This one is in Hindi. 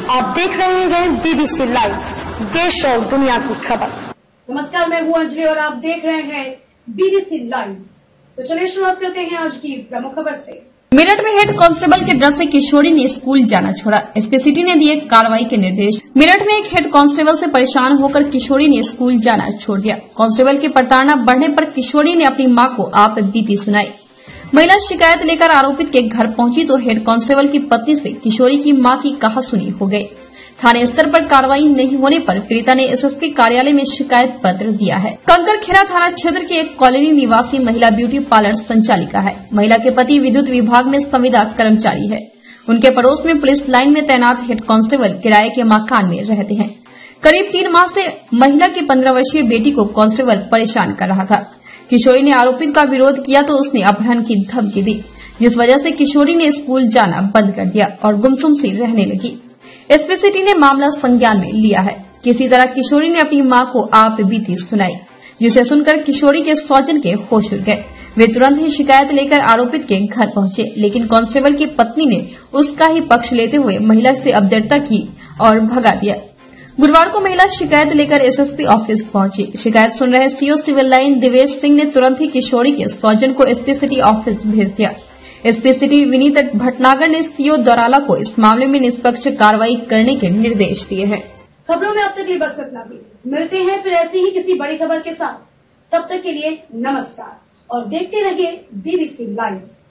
आप देख रहे हैं बीबीसी लाइव, देश और दुनिया की खबर। नमस्कार, मैं हूं अंजलि और आप देख रहे हैं बीबीसी लाइव। तो चलिए शुरुआत करते हैं आज की प्रमुख खबर से। मेरठ में हेड कांस्टेबल के डर से किशोरी ने स्कूल जाना छोड़ा, एसपी सिटी ने दिए कार्रवाई के निर्देश। मेरठ में एक हेड कांस्टेबल से परेशान होकर किशोरी ने स्कूल जाना छोड़ दिया। कांस्टेबल की प्रताड़ना बढ़ने पर किशोरी ने अपनी मां को आप बीती सुनाई। महिला शिकायत लेकर आरोपित के घर पहुंची तो हेड कांस्टेबल की पत्नी से किशोरी की मां की कहासुनी हो गई। थाने स्तर पर कार्रवाई नहीं होने पर पीड़िता ने एसएसपी कार्यालय में शिकायत पत्र दिया है। कंकड़खेड़ा थाना क्षेत्र के एक कॉलोनी निवासी महिला ब्यूटी पार्लर संचालिका है। महिला के पति विद्युत विभाग में संविदा कर्मचारी है। उनके पड़ोस में पुलिस लाइन में तैनात हेड कांस्टेबल किराए के मकान में रहते हैं। करीब 3 माह से महिला की 15 वर्षीय बेटी को कांस्टेबल परेशान कर रहा था। किशोरी ने आरोपित का विरोध किया तो उसने अपहरण की धमकी दी, जिस वजह से किशोरी ने स्कूल जाना बंद कर दिया और गुमसुम सी रहने लगी। एसपी सिटी ने मामला संज्ञान में लिया है। किसी तरह किशोरी ने अपनी मां को आप बीती सुनाई, जिसे सुनकर किशोरी के स्वजन के होश उड़ गए। वे तुरंत ही शिकायत लेकर आरोपित के घर पहुंचे, लेकिन कांस्टेबल की पत्नी ने उसका ही पक्ष लेते हुए महिला से अभद्रता की और भगा दिया। गुरुवार को महिला शिकायत लेकर एसएसपी ऑफिस पहुंची। शिकायत सुन रहे CO civil line Divesh Singh ने तुरंत ही किशोरी के स्वजन को एसपी सिटी ऑफिस भेज दिया। एसपी सिटी विनीत भटनागर ने सीओ दौराला को इस मामले में निष्पक्ष कार्रवाई करने के निर्देश दिए हैं। खबरों में अब तक ये बस इतना ही। मिलते हैं फिर ऐसी ही किसी बड़ी खबर के साथ। तब तक के लिए नमस्कार और देखते रहिए बीबीसी लाइव।